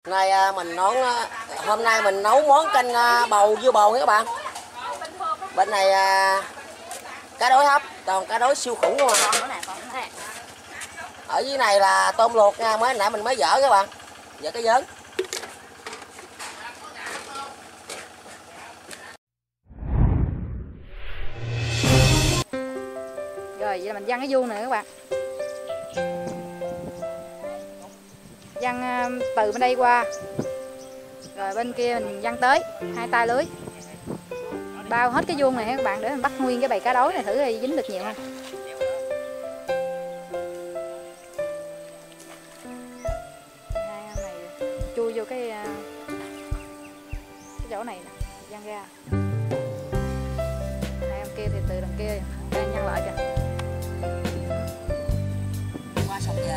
Hôm nay mình nấu món canh bầu dưa bầu nha các bạn. Bên này cá đối hấp, còn cá đối siêu khủng luôn à. Ở dưới này là tôm luộc nha, nãy mình mới dỡ các bạn, dỡ cái vớn. Rồi vậy là mình văng cái vuông này các bạn. Văng từ bên đây qua, rồi bên kia mình văng tới, hai tay lưới bao hết cái vuông này các bạn, để mình bắt nguyên cái bầy cá đối này thử coi dính được nhiều không. Hai em này chui vô cái chỗ này nè, văng ra. Hai em kia thì từ đằng kia đang văng lại kìa. Qua sông về.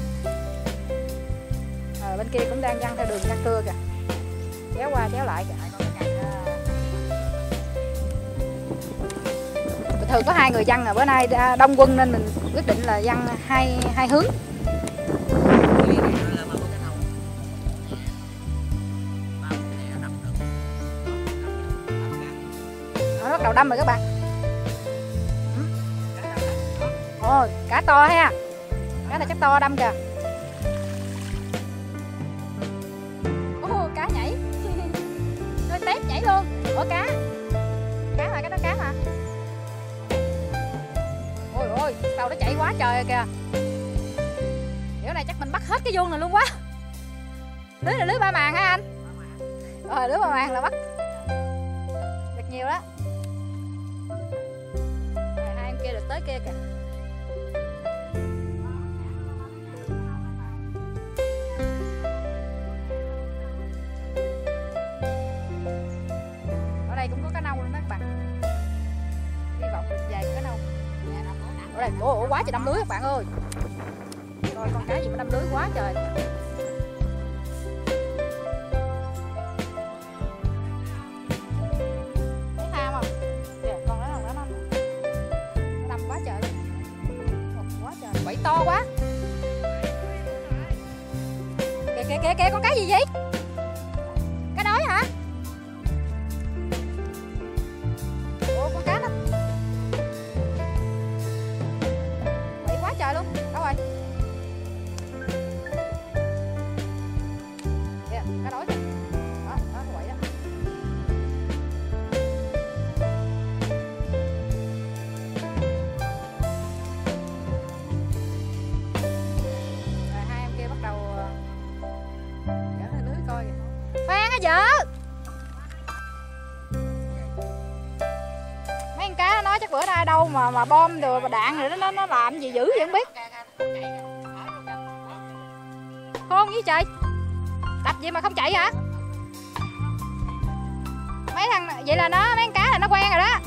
Bên kia cũng đang văng theo đường văng cưa kìa, kéo qua kéo lại kìa. Bình thường có hai người văng, bữa nay đông quân nên mình quyết định là văng hai hướng. Nó bắt đầu đâm rồi các bạn. Ồ, cá to ha, cá này chắc to đâm kìa. Cá nhảy đôi tép nhảy luôn. Ủa cá mà, cái đó cá mà. Ôi ôi, tàu nó chạy quá trời rồi kìa. Kiểu này chắc mình bắt hết cái vuông này luôn quá. Lưới là lưới ba màng hả anh? Rồi lưới ba màng là bắt được nhiều đó. Rồi, hai em kia được tới kia kìa. Cũng có cá nâu luôn đó các bạn. Hy vọng được vài cá nâu. Ở đây ủa quá trời đâm lưới các bạn ơi. Rồi con cá gì mà đâm lưới quá trời. Thấy ham không? Kìa, con đó nó đâm quá trời luôn. Quá trời, bẫy to quá. Kìa con cá gì vậy? Cá đói hả? Con cá đó bậy quá trời luôn. Đâu rồi? Kìa, cá đối kìa. Đó, nó quậy đó. Rồi hai em kia bắt đầu dở lên lưới coi kìa. Khoan á vợ. Cá nó nói chắc bữa nay đâu mà bom rồi mà đạn rồi nó làm gì dữ vậy không biết. Khôn với trời. Đập gì mà không chạy hả? Mấy thằng vậy là mấy con cá là nó quen rồi đó.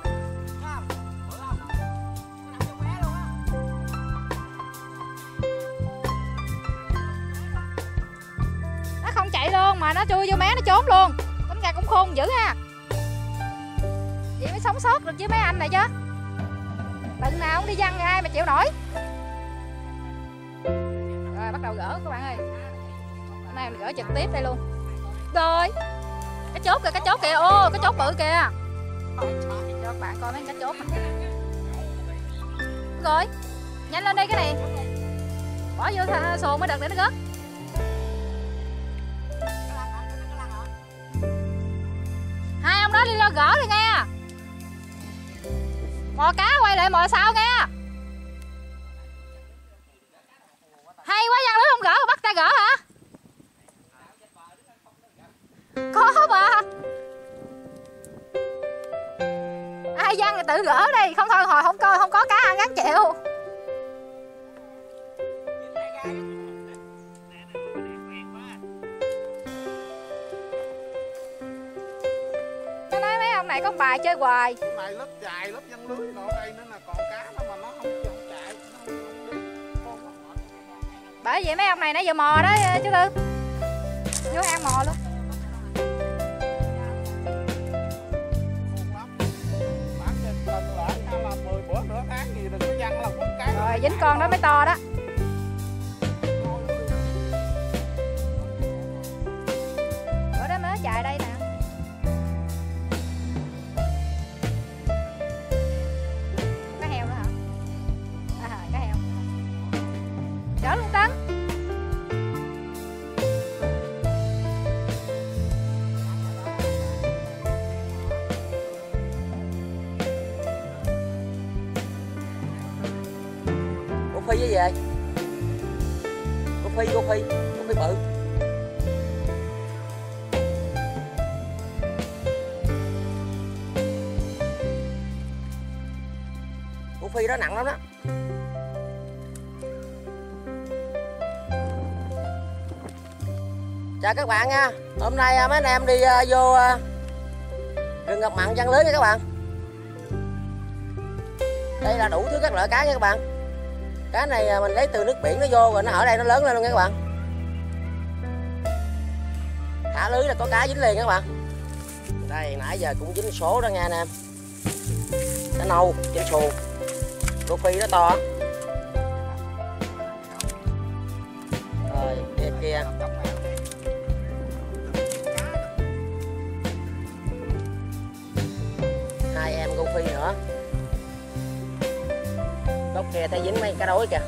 Nó không chạy luôn mà nó chui vô mé nó trốn luôn. Tính ra cũng khôn dữ ha. Vậy mới sống sót được với mấy anh này chứ. Lần nào cũng đi văng ai mà chịu nổi. Rồi bắt đầu gỡ các bạn ơi. Hôm nay mình gỡ trực tiếp đây luôn. Rồi cá chốt kìa. Ô cá chốt bự kìa. Cho các bạn coi mấy cá chốt này. Rồi nhanh lên đây cái này. Bỏ vô xuồng mới được để nó rớt. Hai ông đó đi lo gỡ đi nghe. Mò cá quay lại mò sao nghe. Hay quá, văng lưới không gỡ, bắt ta gỡ hả? Có mà. Ai văng thì tự gỡ đi, không thôi hồi không có cá ăn gắn chịu. Nó nói mấy ông này có bài chơi hoài. Cái này lớp dài, lớp văng lưới còn đây nữa là còn cá nó mà nó không chạy, nó không đi. Bởi vậy mấy ông này nãy giờ mò đó chú Tư. Vô ăn mò luôn. Bán trên lần lại là 10 bữa nửa tháng gì đừng có văng là quất cái. Rồi dính con đó mới to đó. phi với gì vậy? Cô phi bự. Cô phi đó nặng lắm đó. Chào các bạn nha. Hôm nay mấy anh em đi vô rừng ngập mặn giăng lưới nha các bạn. Đây là đủ thứ các loại cá nha các bạn. Cá này mình lấy từ nước biển nó vô rồi nó ở đây nó lớn lên luôn nha các bạn. Thả lưới là có cá dính liền các bạn. Đây nãy giờ cũng dính số đó nha anh em. Cá nâu trên xuồng. Cô phi nó to. Rồi kia. Hai em cô phi nữa. Góc kia thấy dính mấy cá đối kìa.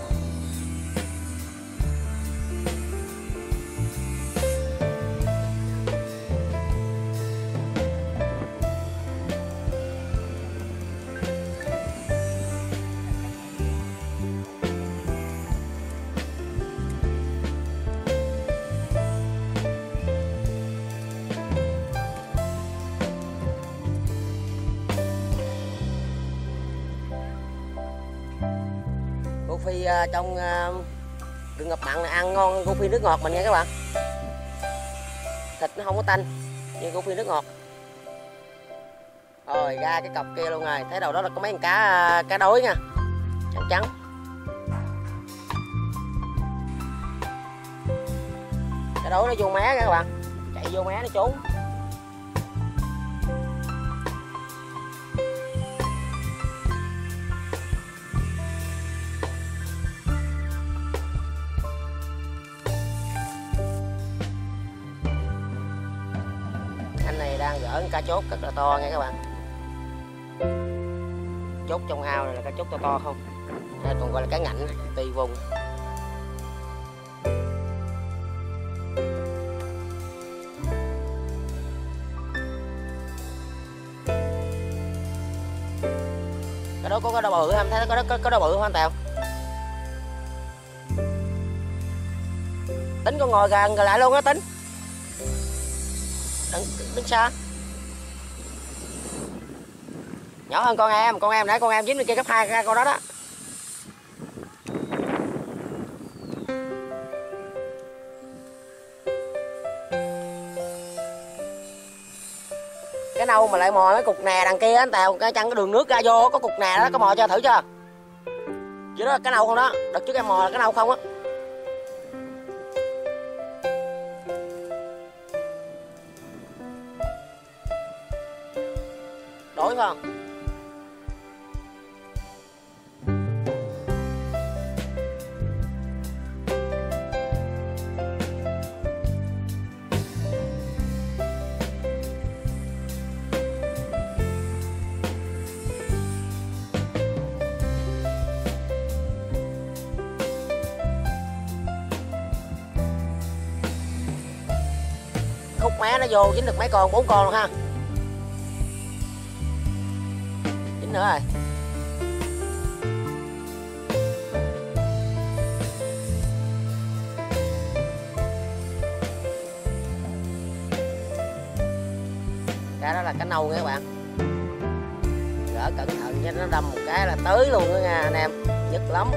Cô phi trong rừng ngập mặn này ăn ngon hơn cô phi nước ngọt mình nha các bạn. Thịt nó không có tanh như cô phi nước ngọt. Rồi ra cái cọc kia luôn rồi. Thấy đầu đó là có mấy con cá đối nha, trắng trắng. Cá đối nó vô mé nha các bạn, chạy vô mé nó trốn. Anh này đang gỡ cá chốt rất là to nha các bạn. Chốt trong ao này là cá chốt to không, hay còn gọi là cá ngạnh tùy vùng. Cái đó có đầu bự không? Thấy có đầu bự không anh Tèo? Tính con ngồi gần lại luôn á Tính. Đứng xa. Nhỏ hơn con em nãy con em dính bên kia cấp 2 ra con đó đó. Cái nâu mà lại mò cái cục nè đằng kia anh Tèo, cái chăng cái đường nước ra vô có cục nè đó, có mò cho thử chưa? Chứ đó là cái nâu không đó, đợt trước em mò là cái nâu không á. Đổi phải không? Khúc mé nó vô dính được mấy con, 4 con luôn ha. Dính nữa rồi. Cá đó là cá nâu nha các bạn. Gỡ cẩn thận cho nó đâm một cái là tới luôn đó nha anh em, nhức lắm.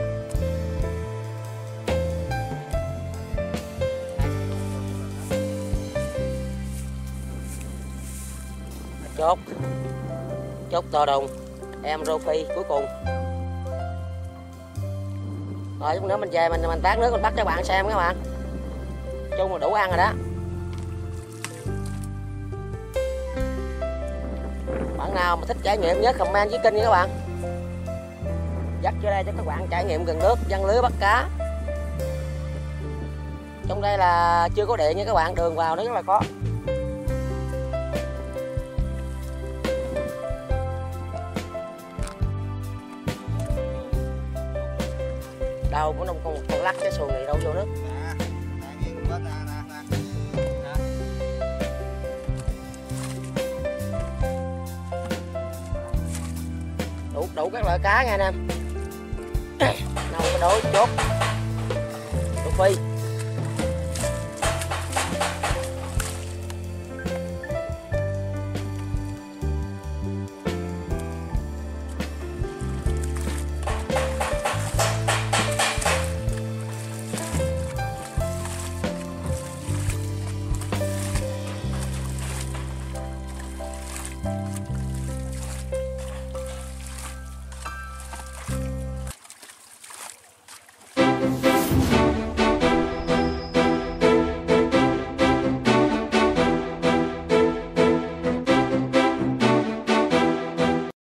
Chốt to đùng em rô phi cuối cùng. Rồi chút nữa mình về mình tát nước mình bắt cho bạn xem các bạn. Chung là đủ ăn rồi đó. Bạn nào mà thích trải nghiệm nhớ comment với kênh nha các bạn. Dắt vô đây cho các bạn trải nghiệm gần nước giăng lưới bắt cá. Trong đây là chưa có điện nha các bạn, đường vào nó rất là có. Đâu có con lắc cái xuồng này đâu vô nước. Đủ các loại cá nha anh em. Nâu đối chốt. Rô Phi